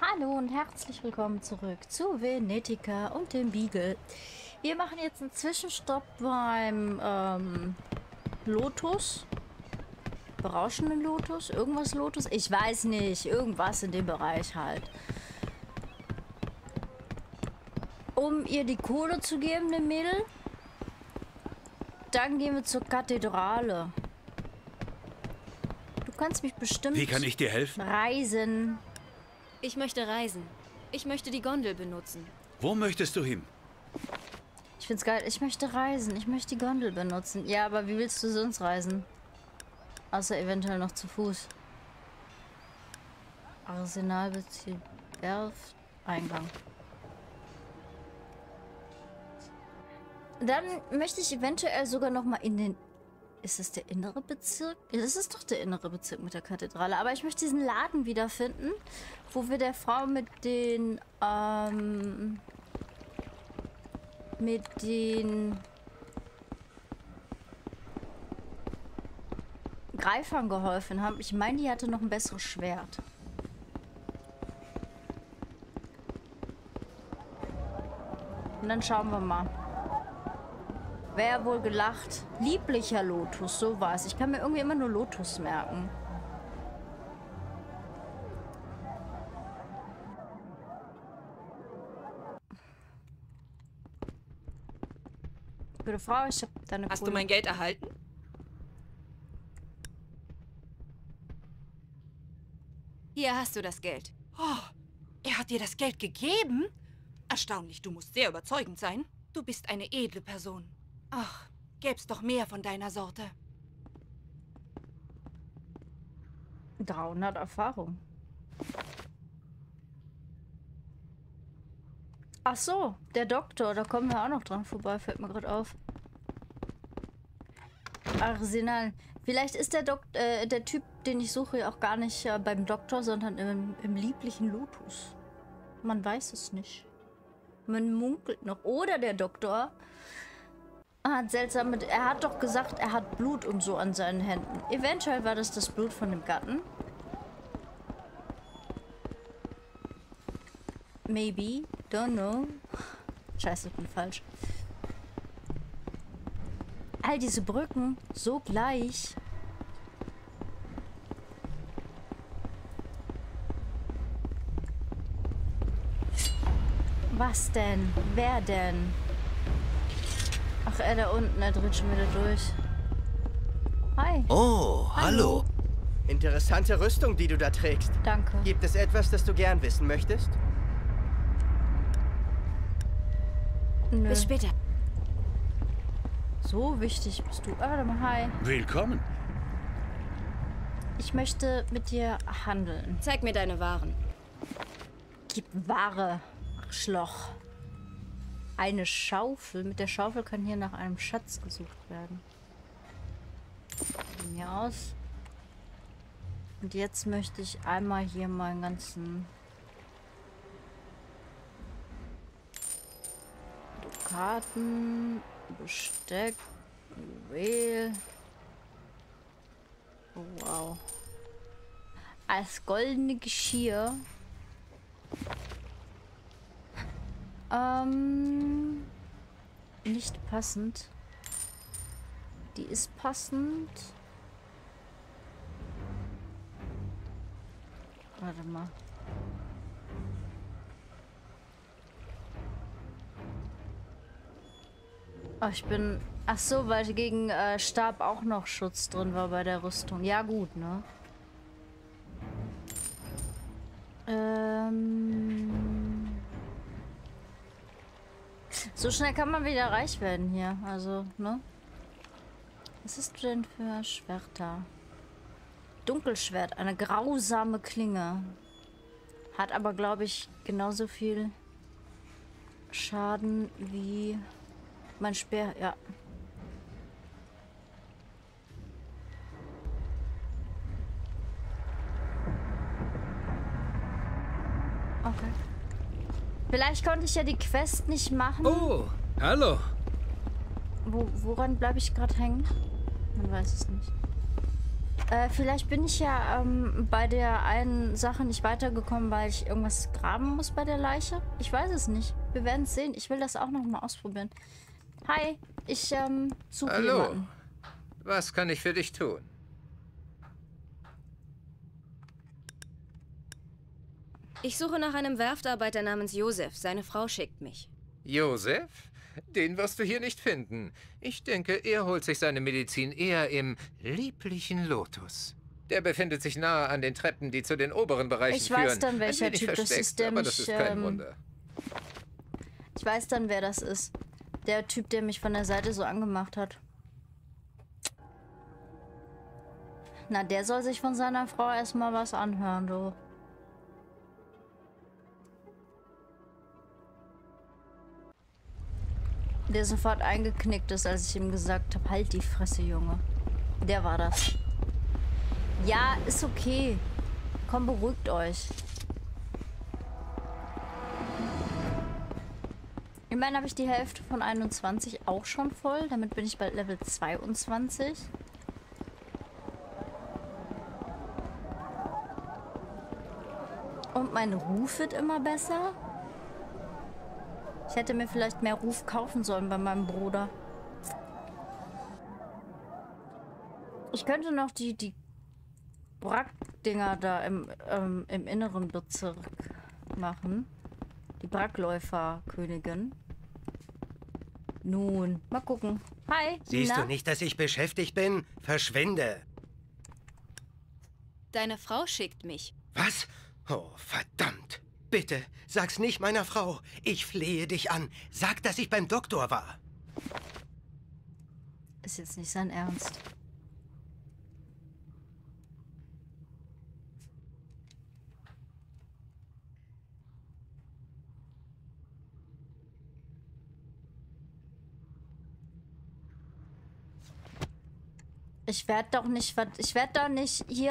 Hallo und herzlich willkommen zurück zu Venetica und dem Beagle. Wir machen jetzt einen Zwischenstopp beim Lotus. Berauschenden Lotus? Irgendwas Lotus? Ich weiß nicht. Irgendwas in dem Bereich halt. Um ihr die Kohle zu geben, dem Mädel. Dann gehen wir zur Kathedrale. Du kannst mich bestimmt... Wie kann ich dir helfen? Reisen. Ich möchte reisen. Ich möchte die Gondel benutzen. Wo möchtest du hin? Ich find's geil. Ich möchte reisen. Ich möchte die Gondel benutzen. Ja, aber wie willst du sonst reisen? Außer eventuell noch zu Fuß. Arsenalbetrieb. Werft. Eingang. Dann möchte ich eventuell sogar noch mal in den... Ist es der innere Bezirk? Ja, das ist doch der innere Bezirk mit der Kathedrale. Aber ich möchte diesen Laden wiederfinden, wo wir der Frau mit den Greifern geholfen haben. Ich meine, die hatte noch ein besseres Schwert. Und dann schauen wir mal. Wer wohl gelacht? Lieblicher Lotus, so war's. Ich kann mir irgendwie immer nur Lotus merken. Gute Frau, ich hab deine Hast du mein Geld erhalten? Hier hast du das Geld. Oh, er hat dir das Geld gegeben? Erstaunlich, du musst sehr überzeugend sein. Du bist eine edle Person. Ach, gäb's doch mehr von deiner Sorte. 300 Erfahrung. Ach so, der Doktor, da kommen wir auch noch dran vorbei, fällt mir gerade auf. Arsenal. Vielleicht ist der Typ, den ich suche, auch gar nicht beim Doktor, sondern im lieblichen Lotus. Man weiß es nicht. Man munkelt noch. Oder der Doktor hat er hat doch gesagt, er hat Blut und so an seinen Händen. Eventuell war das Blut von dem Gatten. Maybe. Don't know. Scheiße, ich bin falsch. All diese Brücken, so gleich. Was denn? Wer denn? Ach, er da unten, er dreht schon wieder durch. Hi. Oh, hallo. Interessante Rüstung, die du da trägst. Danke. Gibt es etwas, das du gern wissen möchtest? Nö. Bis später. So wichtig bist du. Ah, warte mal, hi. Willkommen. Ich möchte mit dir handeln. Zeig mir deine Waren. Gib Ware, Arschloch. Eine Schaufel. Mit der Schaufel kann hier nach einem Schatz gesucht werden. Von mir aus. Und jetzt möchte ich einmal hier meinen ganzen Dukaten, Besteck, Juwel. Oh, wow. Als goldene Geschirr. Nicht passend. Die ist passend. Warte mal. Oh, ich bin... Ach so, weil gegen Stab auch noch Schutz drin war bei der Rüstung. Ja gut, ne? So schnell kann man wieder reich werden hier. Also, ne? Was ist denn für Schwerter? Dunkelschwert, eine grausame Klinge. Hat aber, glaube ich, genauso viel Schaden wie mein Speer. Ja. Okay. Vielleicht konnte ich ja die Quest nicht machen. Oh, hallo. Woran bleibe ich gerade hängen? Man weiß es nicht. Vielleicht bin ich ja bei der einen Sache nicht weitergekommen, weil ich irgendwas graben muss bei der Leiche. Ich weiß es nicht. Wir werden es sehen. Ich will das auch noch mal ausprobieren. Hi, ich suche Hallo. jemanden. Was kann ich für dich tun? Ich suche nach einem Werftarbeiter namens Josef. Seine Frau schickt mich. Josef? Den wirst du hier nicht finden. Ich denke, er holt sich seine Medizin eher im lieblichen Lotus. Der befindet sich nahe an den Treppen, die zu den oberen Bereichen Ich führen. weiß dann, Ein welcher wenig Typ das versteckt, ist, der aber das mich, ist kein Wunder. Ich weiß dann, wer das ist. Der Typ, der mich von der Seite so angemacht hat. Na, der soll sich von seiner Frau erstmal was anhören, du. Der sofort eingeknickt ist, als ich ihm gesagt habe, halt die Fresse, Junge. Der war das. Ja, ist okay. Komm, beruhigt euch. Immerhin habe ich die Hälfte von 21 auch schon voll. Damit bin ich bei Level 22. Und mein Ruf wird immer besser. Ich hätte mir vielleicht mehr Ruf kaufen sollen bei meinem Bruder. Ich könnte noch die Brack-Dinger da im inneren Bezirk machen. Die Brackläufer-Königin. Nun, mal gucken. Hi, Siehst na? du nicht, dass ich beschäftigt bin? Verschwinde. Deine Frau schickt mich. Was? Oh, verdammt. Bitte, sag's nicht meiner Frau. Ich flehe dich an. Sag, dass ich beim Doktor war. Ist jetzt nicht sein Ernst. Ich werde doch nicht hier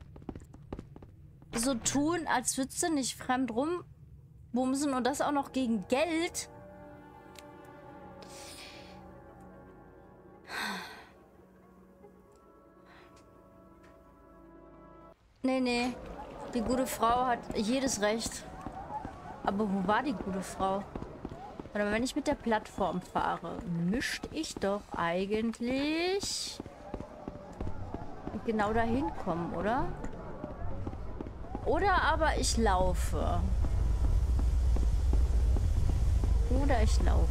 so tun, als würdest du nicht fremd rumbumsen und das auch noch gegen Geld. Nee, nee. Die gute Frau hat jedes Recht. Aber wo war die gute Frau? Aber wenn ich mit der Plattform fahre, müsste ich doch eigentlich genau dahin kommen, oder? Oder aber ich laufe. Oder ich laufe.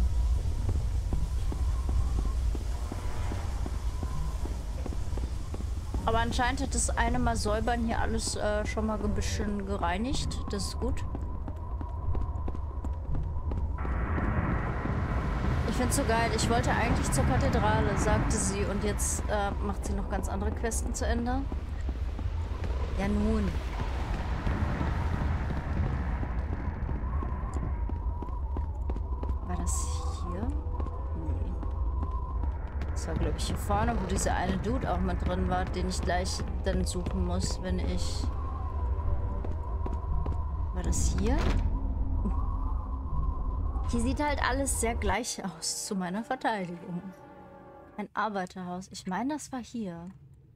Aber anscheinend hat das eine Mal säubern hier alles schon mal ein bisschen gereinigt. Das ist gut. Ich find's so geil. Ich wollte eigentlich zur Kathedrale, sagte sie. Und jetzt macht sie noch ganz andere Questen zu Ende. Ja, nun. War das hier? Nee. Das war, glaube ich, hier vorne, wo dieser eine Dude auch mit drin war, den ich gleich dann suchen muss, wenn ich... War das hier? Hier sieht halt alles sehr gleich aus zu meiner Verteidigung. Ein Arbeiterhaus. Ich meine, das war hier.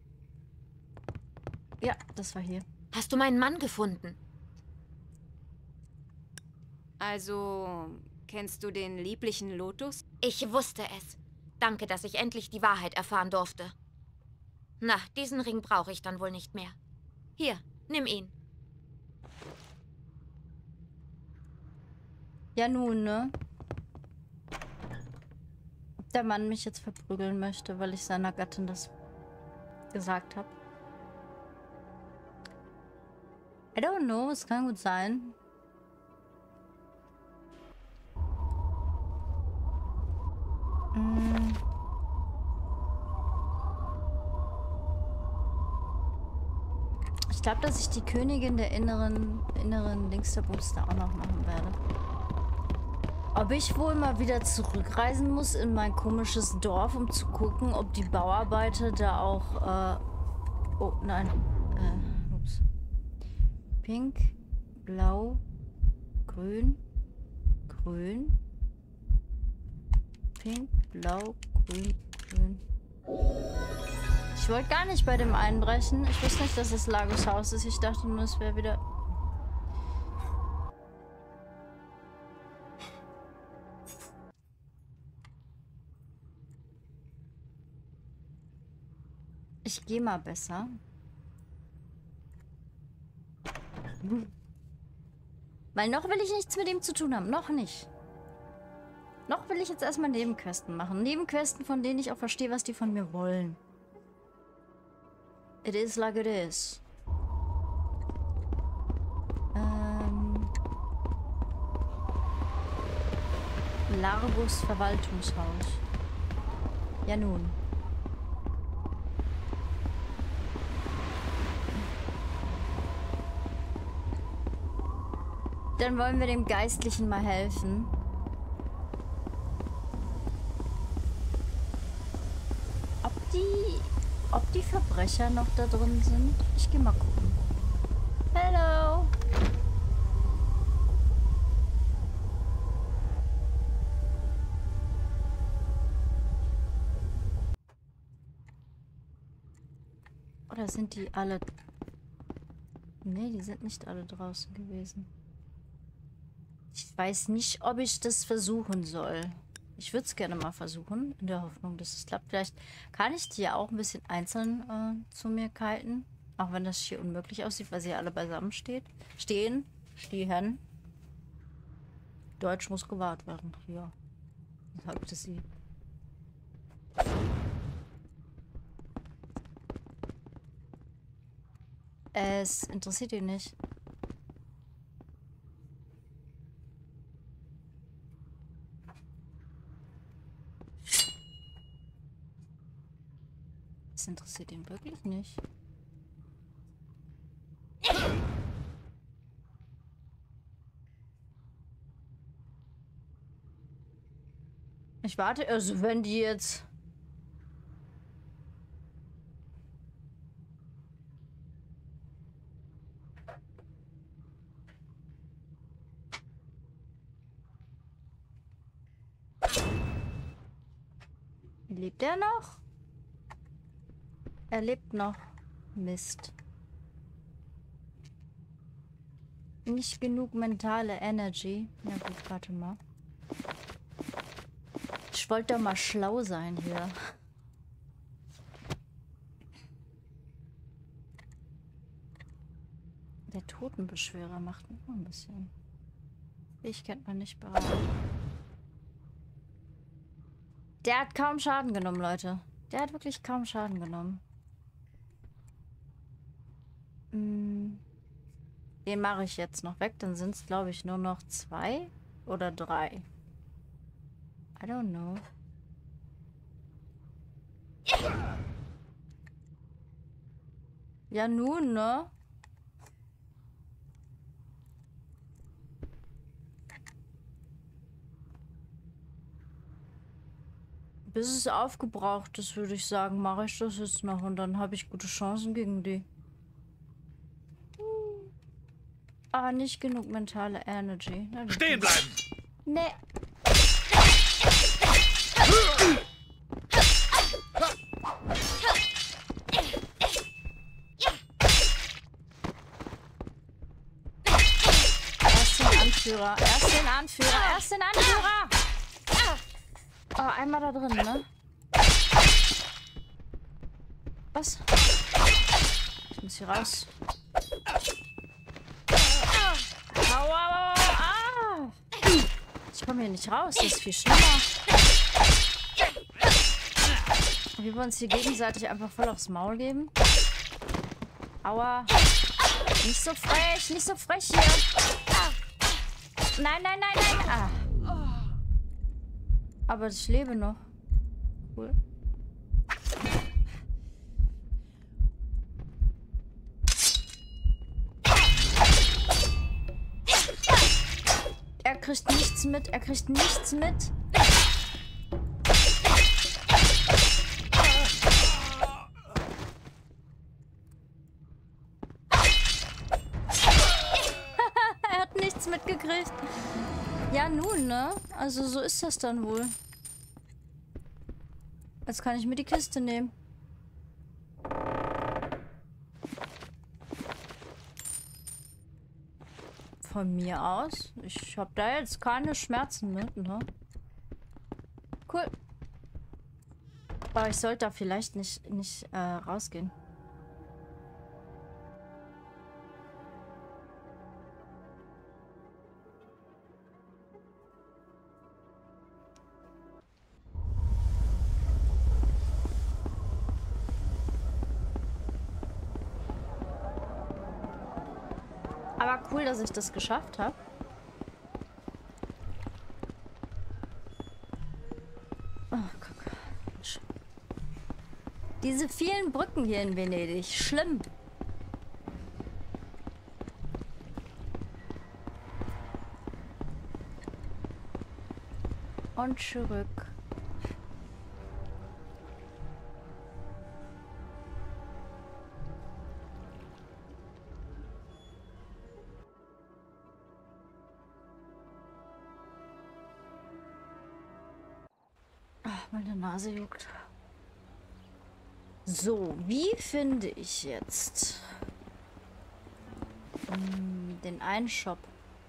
Ja, das war hier. Hast du meinen Mann gefunden? Also, kennst du den lieblichen Lotus? Ich wusste es. Danke, dass ich endlich die Wahrheit erfahren durfte. Na, diesen Ring brauche ich dann wohl nicht mehr. Hier, nimm ihn. Ja nun, ne? Ob der Mann mich jetzt verprügeln möchte, weil ich seiner Gattin das gesagt habe. I don't know, es kann gut sein. Ich glaube, dass ich die Königin der inneren Dingsterbums da auch noch machen werde. Ob ich wohl mal wieder zurückreisen muss in mein komisches Dorf, um zu gucken, ob die Bauarbeiter da auch... Oh, nein. Ups. Pink, blau, grün, grün. Pink, blau, grün, grün. Ich Ich wollte gar nicht bei dem einbrechen. Ich wusste nicht, dass es Lagos Haus ist. Ich dachte nur, es wäre wieder... Ich gehe mal besser. Weil noch will ich nichts mit ihm zu tun haben. Noch nicht. Noch will ich jetzt erstmal Nebenquesten machen. Nebenquesten, von denen ich auch verstehe, was die von mir wollen. It is like it is. Largus Verwaltungshaus. Ja nun. Dann wollen wir dem Geistlichen mal helfen. Ob die Verbrecher noch da drin sind? Ich gehe mal gucken. Hello! Oder sind die alle... Nee, die sind nicht alle draußen gewesen. Ich weiß nicht, ob ich das versuchen soll. Ich würde es gerne mal versuchen, in der Hoffnung, dass es klappt. Vielleicht kann ich die ja auch ein bisschen einzeln zu mir kalten. Auch wenn das hier unmöglich aussieht, weil sie alle beisammen stehen. Deutsch muss gewahrt werden. Ja. Deshalb das sie. Es interessiert ihn nicht. Es interessiert ihn wirklich nicht. Ich warte, also wenn die jetzt... Lebt er noch? Er lebt noch. Mist. Nicht genug mentale Energy. Ja gut, warte mal. Ich wollte doch mal schlau sein hier. Der Totenbeschwörer macht noch ein bisschen. Ich kennt man nicht bereit. Der hat kaum Schaden genommen, Leute. Der hat wirklich kaum Schaden genommen. Den mache ich jetzt noch weg. Dann sind es, glaube ich, nur noch 2 oder 3. I don't know. Ja nun, ne? Bis es aufgebraucht ist, würde ich sagen, mache ich das jetzt noch und dann habe ich gute Chancen gegen die. Ah, nicht genug mentale Energy. Na, Stehen bleiben! Nee. Erst den Anführer. Erst den Anführer. Erst den Anführer! Oh, einmal da drin, ne? Was? Ich muss hier raus. Au, au, au, ich komme hier nicht raus, das ist viel schlimmer. Wie wir uns hier gegenseitig einfach voll aufs Maul geben. Aua. Nicht so frech hier. Nein, nein, nein, nein. Ah. Aber ich lebe noch. Cool. Er kriegt nichts mit. Er kriegt nichts mit. Er hat nichts mitgekriegt. Ja, nun, ne? Also so ist das dann wohl. Jetzt kann ich mir die Kiste nehmen. Von mir aus. Ich habe da jetzt keine Schmerzen mit, ne? Cool. Aber ich sollte da vielleicht nicht rausgehen. Aber cool, dass ich das geschafft habe. Oh, guck. Diese vielen Brücken hier in Venedig. Schlimm. Und zurück. Meine Nase juckt. So, wie finde ich jetzt den einen Shop?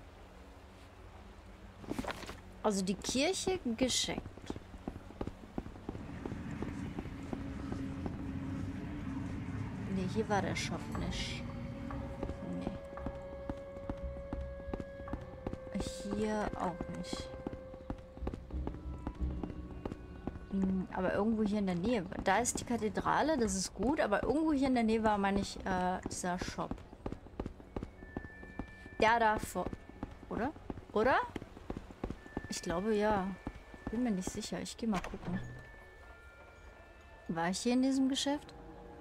Also die Kirche geschenkt. Nee, hier war der Shop nicht. Nee. Hier auch nicht. Aber irgendwo hier in der Nähe. Da ist die Kathedrale, das ist gut, aber irgendwo hier in der Nähe war, meine ich, dieser Shop. Ja, da vor. Oder? Oder? Ich glaube, ja. Bin mir nicht sicher. Ich gehe mal gucken. War ich hier in diesem Geschäft?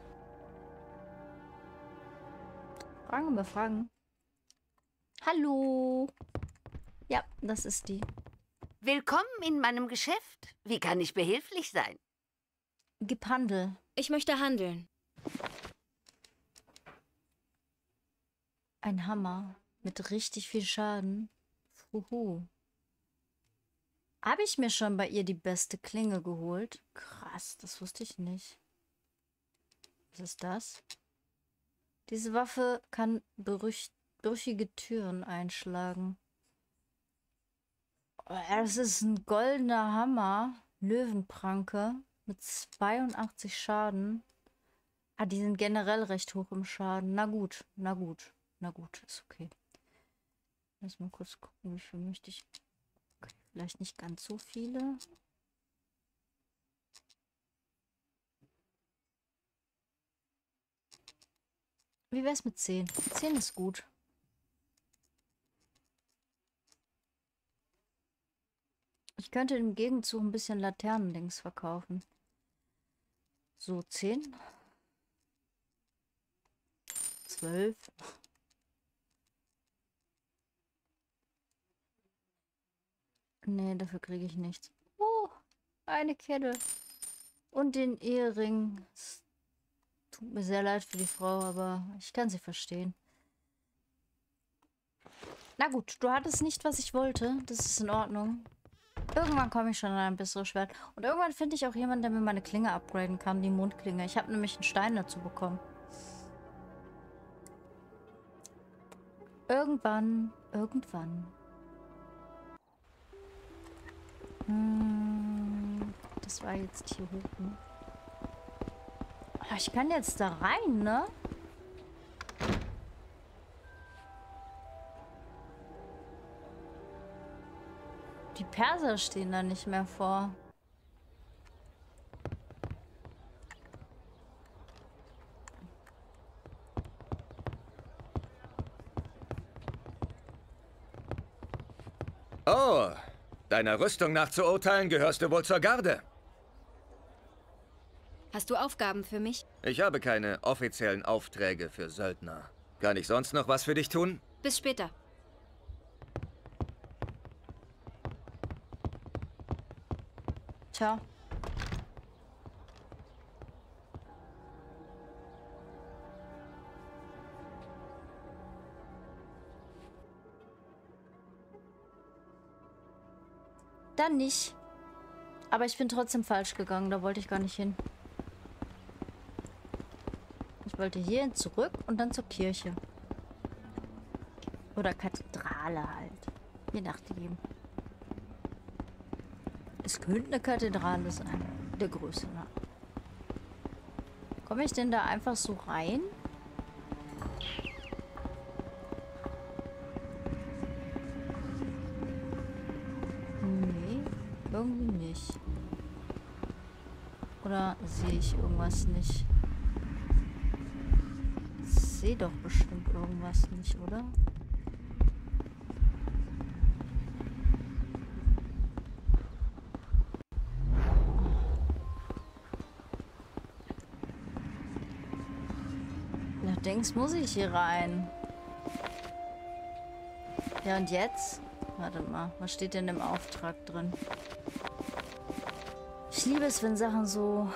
Fragen über Fragen. Hallo. Ja, das ist die. Willkommen in meinem Geschäft. Wie kann ich behilflich sein? Gib Handel. Ich möchte handeln. Ein Hammer mit richtig viel Schaden. Fuhu. Habe ich mir schon bei ihr die beste Klinge geholt? Krass, das wusste ich nicht. Was ist das? Diese Waffe kann brüchige Türen einschlagen. Es ist ein goldener Hammer. Löwenpranke mit 82 Schaden. Ah, die sind generell recht hoch im Schaden. Na gut, na gut. Na gut, ist okay. Lass mal kurz gucken, wie viel möchte ich... Okay, vielleicht nicht ganz so viele. Wie wär's mit 10? 10 ist gut. Ich könnte im Gegenzug ein bisschen Laternendings verkaufen. So, 10. 12. Nee, dafür kriege ich nichts. Oh, eine Kette. Und den Ehering. Es tut mir sehr leid für die Frau, aber ich kann sie verstehen. Na gut, du hattest nicht, was ich wollte. Das ist in Ordnung. Irgendwann komme ich schon an ein besseres Schwert. Und irgendwann finde ich auch jemanden, der mir meine Klinge upgraden kann, die Mondklinge. Ich habe nämlich einen Stein dazu bekommen. Irgendwann. Das war jetzt hier hinten. Ich kann jetzt da rein, ne? Die Perser stehen da nicht mehr vor. Oh, deiner Rüstung nach zu urteilen, gehörst du wohl zur Garde. Hast du Aufgaben für mich? Ich habe keine offiziellen Aufträge für Söldner. Kann ich sonst noch was für dich tun? Bis später. Tja. Dann nicht. Aber ich bin trotzdem falsch gegangen. Da wollte ich gar nicht hin. Ich wollte hierhin zurück und dann zur Kirche. Oder Kathedrale halt. Je nachdem. Es könnte eine Kathedrale sein. Der Größe nach. Komme ich denn da einfach so rein? Nee, irgendwie nicht. Oder sehe ich irgendwas nicht? Ich sehe doch bestimmt irgendwas nicht, oder? Denkst, muss ich hier rein? Ja, und jetzt? Warte mal, was steht denn im Auftrag drin? Ich liebe es, wenn Sachen so...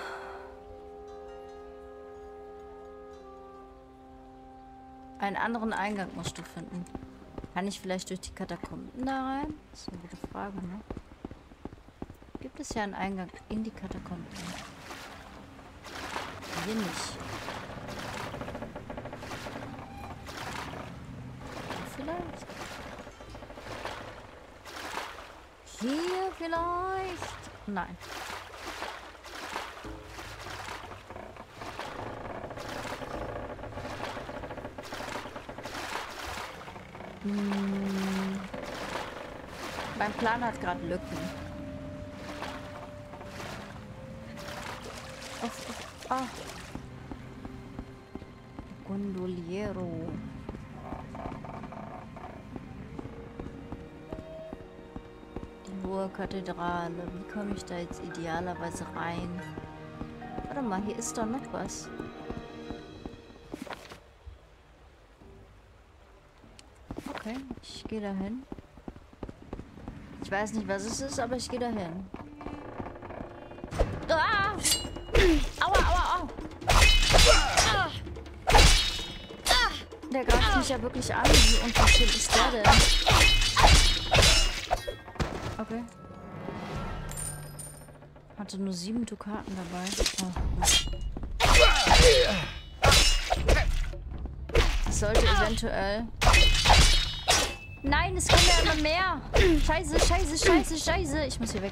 Einen anderen Eingang musst du finden. Kann ich vielleicht durch die Katakomben da rein? Das ist eine gute Frage, ne? Gibt es ja einen Eingang in die Katakomben? Hier nicht. Vielleicht? Hier vielleicht? Nein. Mein Plan hat gerade Lücken. Ah. Gondoliero. Die hohe Kathedrale. Wie komme ich da jetzt idealerweise rein? Warte mal, hier ist doch noch was. Okay, ich gehe dahin. Ich weiß nicht, was es ist, aber ich gehe dahin. Ah! Aua, aua, aua! Der greift mich ja wirklich an. Wie unverschämt ist der denn? Okay. Hatte nur 7 Dukaten dabei. Oh, das sollte eventuell... Nein, es kommen ja immer mehr. Scheiße, scheiße, scheiße, scheiße. Ich muss hier weg.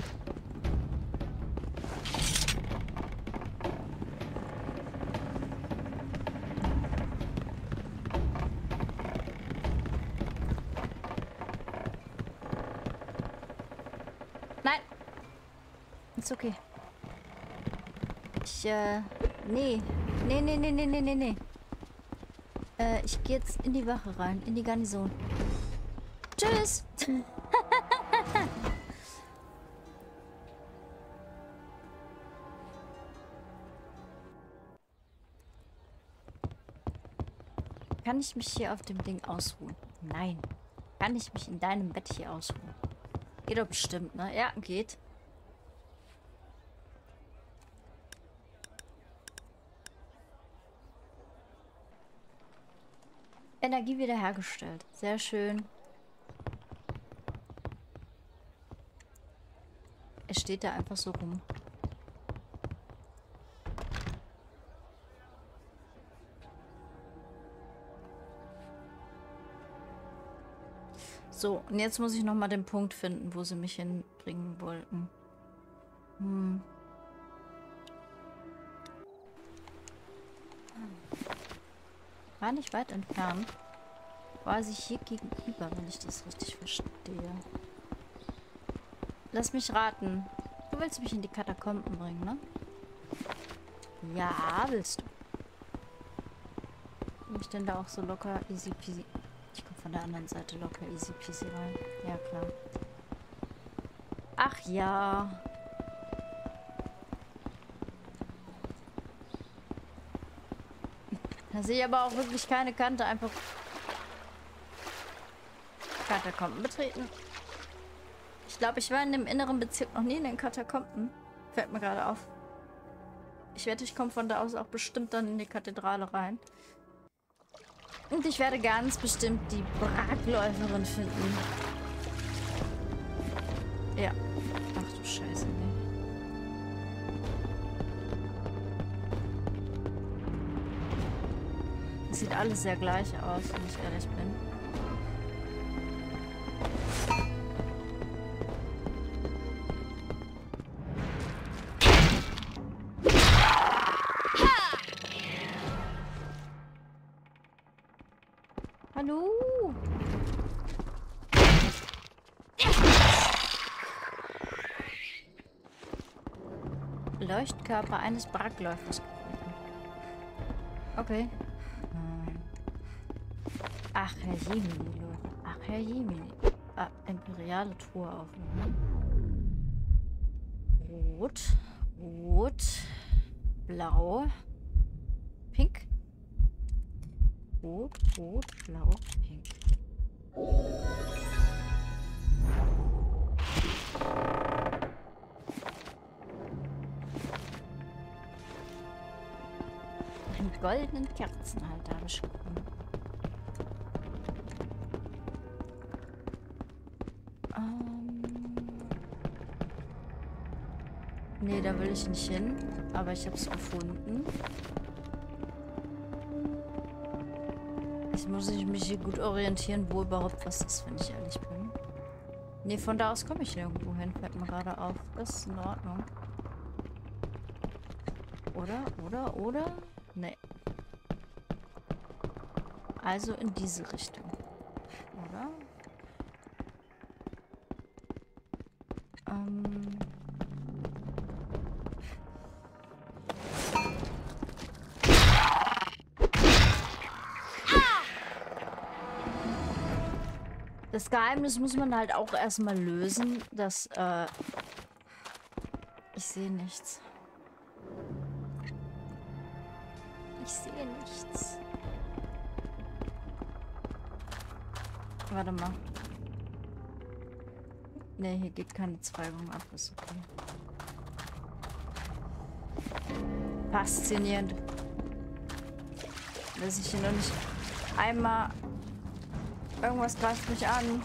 Nein. Ist okay. Nee. Nee. Ich gehe jetzt in die Wache rein. In die Garnison. Tschüss. Kann ich mich hier auf dem Ding ausruhen? Nein. Kann ich mich in deinem Bett hier ausruhen? Geht doch bestimmt, ne? Ja, geht. Energie wiederhergestellt. Sehr schön. Er steht da einfach so rum. So, und jetzt muss ich noch mal den Punkt finden, wo sie mich hinbringen wollten. War nicht weit entfernt. War sie hier gegenüber, wenn ich das richtig verstehe. Lass mich raten. Du willst mich in die Katakomben bringen, ne? Ja, willst du. Bin ich denn da auch so locker easy peasy? Ich komme von der anderen Seite locker easy peasy rein. Ja, klar. Ach ja. Da sehe ich aber auch wirklich keine Kante. Einfach Katakomben betreten. Ich glaube, ich war in dem inneren Bezirk noch nie in den Katakomben. Fällt mir gerade auf. Ich wette, ich komme von da aus auch bestimmt dann in die Kathedrale rein. Und ich werde ganz bestimmt die Bratläuferin finden. Ja. Ach du Scheiße, nee. Es sieht alles sehr gleich aus, wenn ich ehrlich bin. Leuchtkörper eines Brackläufers gefunden. Okay. Ach, Herr Jemini, Leute. Ach, Herr Jemini. Ah, imperiale Truhe aufnehmen. Rot. Rot. Blau. Pink. Rot, rot, blau, pink. Einen goldenen Kerzenhalter habe ich gefunden. Nee, da will ich nicht hin. Aber ich habe es gefunden. Jetzt muss ich mich hier gut orientieren, wo überhaupt was ist, wenn ich ehrlich bin. Nee, von da aus komme ich nirgendwo hin. Fällt mir gerade auf. Das ist in Ordnung. Oder? Nee. Also in diese Richtung. Oder? Das Geheimnis muss man halt auch erstmal lösen, dass, ich sehe nichts. Ich sehe nichts. Warte mal. Ne, hier geht keine Zweigung ab, ist okay. Faszinierend. Dass ich hier noch nicht einmal... Irgendwas greift mich an.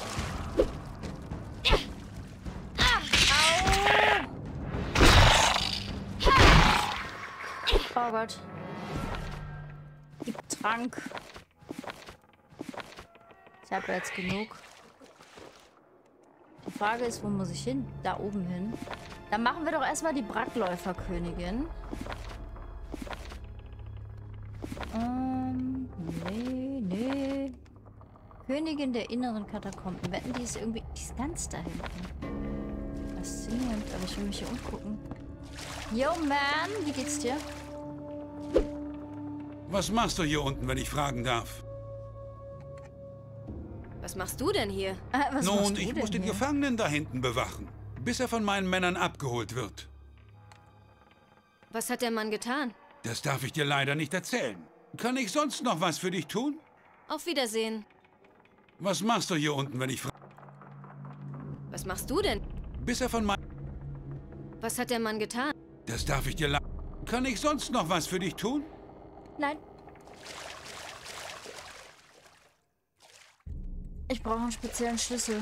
Oh Gott. Gib Trank. Ich habe jetzt genug. Die Frage ist, wo muss ich hin? Da oben hin. Dann machen wir doch erstmal die Brackläuferkönigin. Nee. Königin der inneren Katakomben. Wetten, die ist irgendwie... Die ist ganz da hinten. Faszinierend, aber ich will mich hier umgucken. Yo, man! Wie geht's dir? Was machst du hier unten, wenn ich fragen darf? Was machst du denn hier? Nun, ich muss den Gefangenen da hinten bewachen, bis er von meinen Männern abgeholt wird. Was hat der Mann getan? Das darf ich dir leider nicht erzählen. Kann ich sonst noch was für dich tun? Auf Wiedersehen. Was machst du hier unten, wenn ich frage? Was machst du denn? Bis er von meinen... Was hat der Mann getan? Das darf ich dir leider... Kann ich sonst noch was für dich tun? Nein. Ich brauche einen speziellen Schlüssel.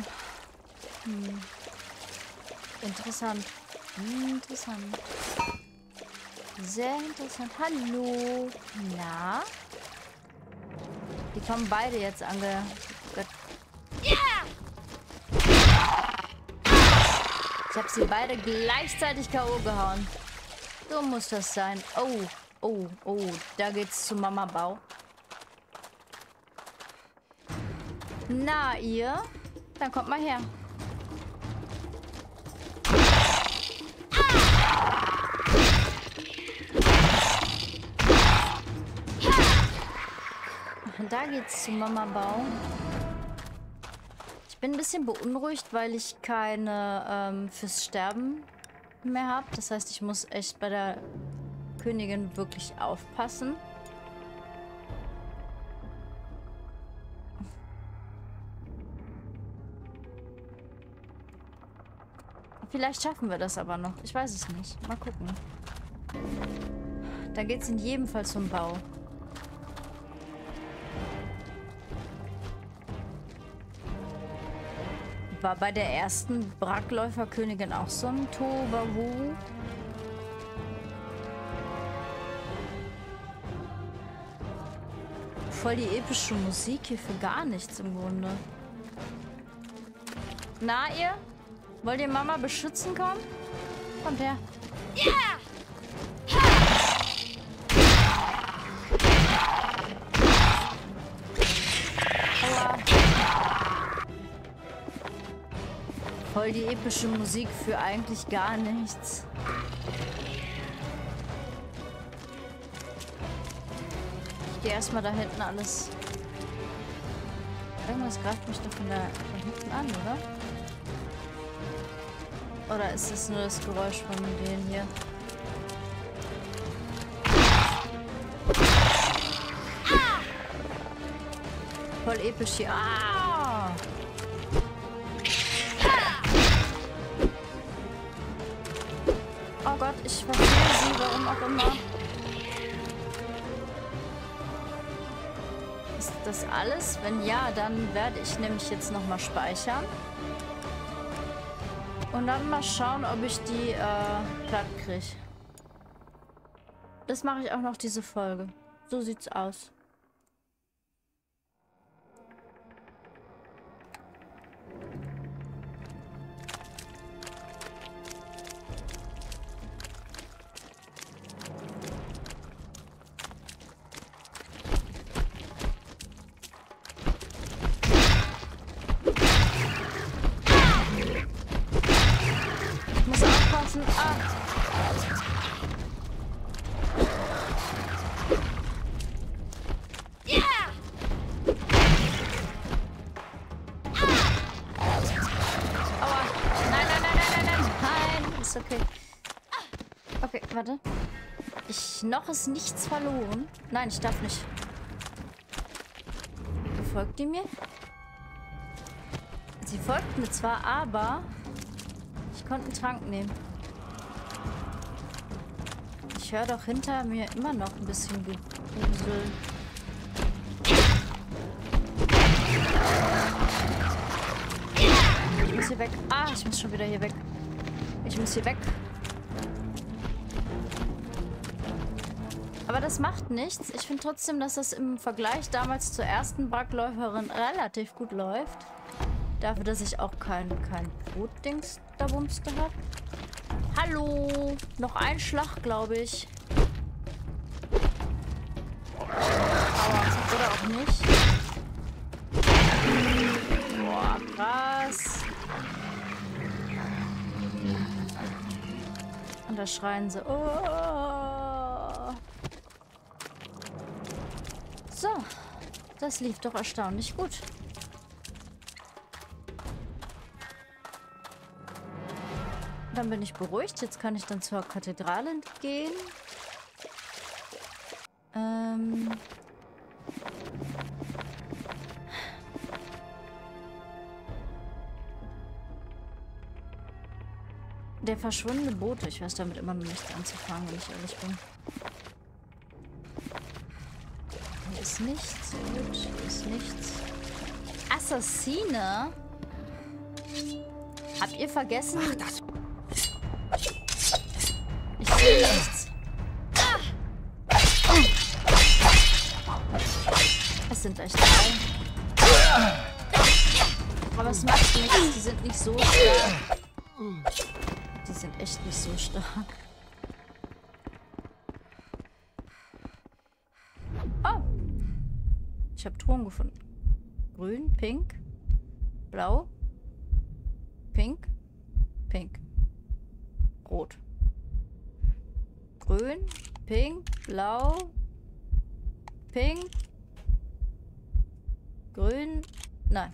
Interessant. Interessant. Sehr interessant. Hallo. Na? Die kommen beide jetzt ange... Ich habe sie beide gleichzeitig K.O. gehauen. So muss das sein. Oh, da geht's zu Mama Bau. Na, ihr? Dann kommt mal her. Da geht's zu Mama Bau. Ich bin ein bisschen beunruhigt, weil ich keine fürs Sterben mehr habe. Das heißt, ich muss echt bei der Königin wirklich aufpassen. Vielleicht schaffen wir das aber noch. Ich weiß es nicht. Mal gucken. Da geht's in jedem Fall zum Bau. War bei der ersten Brackläuferkönigin auch so ein Tohuwabohu? Voll die epische Musik hier für gar nichts im Grunde. Na, ihr? Wollt ihr Mama beschützen kommen? Kommt her. Ja! Aua. Voll die epische Musik für eigentlich gar nichts. gehe erstmal da hinten alles. Irgendwas greift mich doch von hinten an, oder? Oder ist das nur das Geräusch von denen hier? Voll episch hier. Ah! Oh Gott, ich verstehe sie, warum auch immer. Ist das alles? Wenn ja, dann werde ich nämlich jetzt nochmal speichern. Und dann mal schauen, ob ich die platt kriege. Das mache ich auch noch diese Folge. So sieht's aus. Okay. Okay, warte. Noch ist nichts verloren. Nein, ich darf nicht. Folgt die mir? Sie folgt mir zwar, aber ich konnte einen Trank nehmen. Ich höre doch hinter mir immer noch ein bisschen Gewusel. Ich muss hier weg. Ah, ich muss schon wieder hier weg. Ich muss hier weg. Aber das macht nichts. Ich finde trotzdem, dass das im Vergleich damals zur ersten Brackläuferin relativ gut läuft. Dafür, dass ich auch kein Brotdings da bumste habe. Hallo! Noch ein Schlag, glaube ich. Aber oder auch nicht. Boah, krass. Und da schreien sie. Oh. So. Das lief doch erstaunlich gut. Dann bin ich beruhigt. Jetzt kann ich dann zur Kathedrale gehen. Der verschwundene Bote. Ich weiß damit immer noch nichts anzufangen, wenn ich ehrlich bin. Hier ist nichts. Gut, hier ist nichts. Assassine? Habt ihr vergessen? Ach, das... Ich sehe nichts. Es sind echt drei. Aber es macht nichts. Die sind nicht so stark. Die sind echt nicht so stark. Oh. Ich habe Truhen gefunden. Grün, pink, blau, pink, pink, rot. Grün, pink, blau, pink, grün, nein.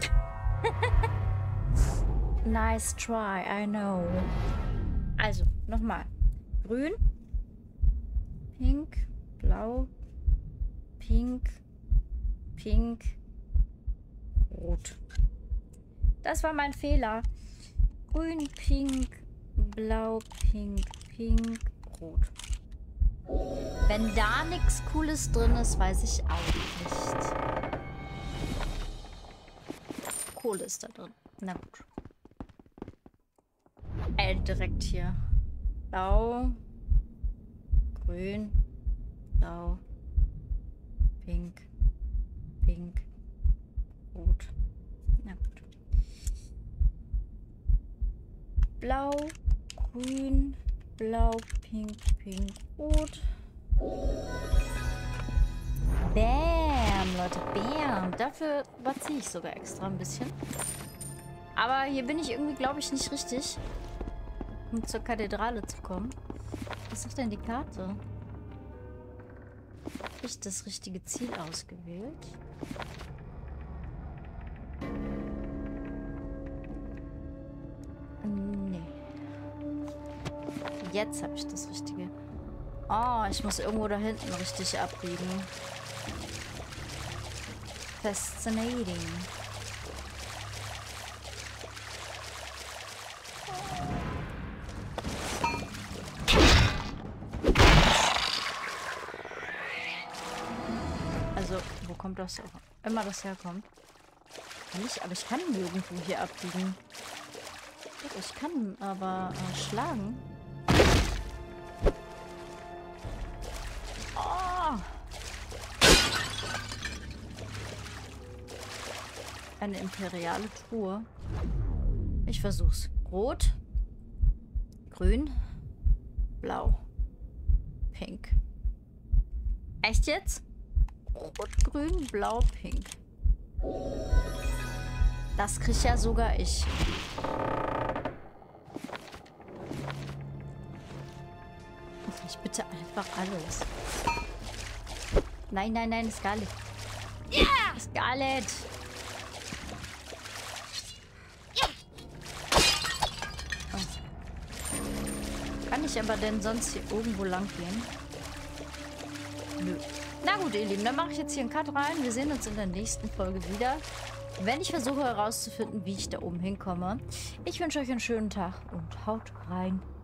Nice try, I know. Also, nochmal. Grün, pink, blau, pink, pink, rot. Das war mein Fehler. Grün, pink, blau, pink, pink, rot. Wenn da nichts Cooles drin ist, weiß ich auch nicht. Kohle ist da drin. Na gut. Direkt hier. Blau, grün, blau, pink, pink, rot. Na gut. Blau, grün, blau, pink, pink, rot. Bam, Leute, bam. Dafür überziehe ich sogar extra ein bisschen. Aber hier bin ich irgendwie, glaube ich, nicht richtig, um zur Kathedrale zu kommen. Was ist denn die Karte? Habe ich das richtige Ziel ausgewählt? Nee. Jetzt habe ich das richtige. Oh, ich muss irgendwo da hinten richtig abbiegen. Fascinating. Also, wo kommt das immer das herkommt? Kann ich, aber ich kann nirgendwo hier abbiegen. Ich kann aber schlagen. Oh. Eine imperiale Truhe. Ich versuch's. Rot, grün, blau, pink. Echt jetzt? Rot, grün, blau, pink. Das krieg ja sogar ich. Ich bitte einfach alles. Nein, nein, nein, Scarlet. Ja! Scarlet! Oh. Kann ich aber denn sonst hier irgendwo lang gehen? Nö. Na gut, ihr Lieben, dann mache ich jetzt hier einen Cut rein. Wir sehen uns in der nächsten Folge wieder, wenn ich versuche herauszufinden, wie ich da oben hinkomme. Ich wünsche euch einen schönen Tag und haut rein.